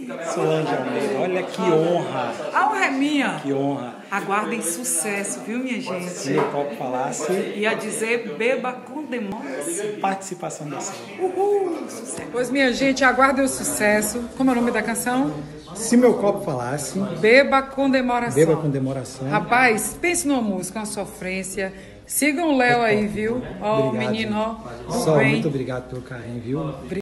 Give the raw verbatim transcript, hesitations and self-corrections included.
Solange Almeida, olha que honra. A honra é minha. Que honra. Aguardem sucesso, viu, minha gente? Se o copo falasse. Ia dizer, beba com demora-se. Participação da sua. Uhul, sucesso. Pois, minha gente, aguardem o sucesso. Como é o nome da canção? Se meu copo falasse. Beba com demoração. Beba com demoração. Rapaz, pense numa música, uma sofrência. Sigam o Léo aí, viu? Ó, o menino, ó. Só, muito obrigado pelo carinho, viu?